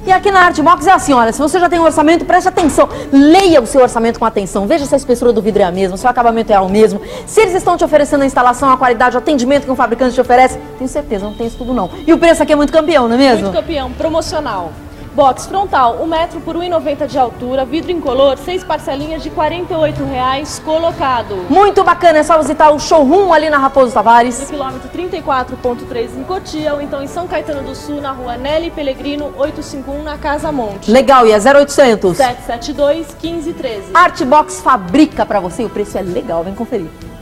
E aqui na Artbox é assim, olha, se você já tem um orçamento, preste atenção, leia o seu orçamento com atenção, veja se a espessura do vidro é a mesma, se o acabamento é o mesmo, se eles estão te oferecendo a instalação, a qualidade, o atendimento que um fabricante te oferece, tenho certeza, não tem isso tudo não. E o preço aqui é muito campeão, não é mesmo? Muito campeão, promocional. Box frontal, 1 metro por 1,90 de altura, vidro incolor, 6 parcelinhas de R$ 48,00 colocado. Muito bacana, é só visitar o showroom ali na Raposo Tavares. No quilômetro 34.3 em Cotia, ou então em São Caetano do Sul, na rua Nelly Pellegrino 851, na Casa Monte. Legal, e é 0800 772 1513. Artbox fabrica pra você e o preço é legal, vem conferir.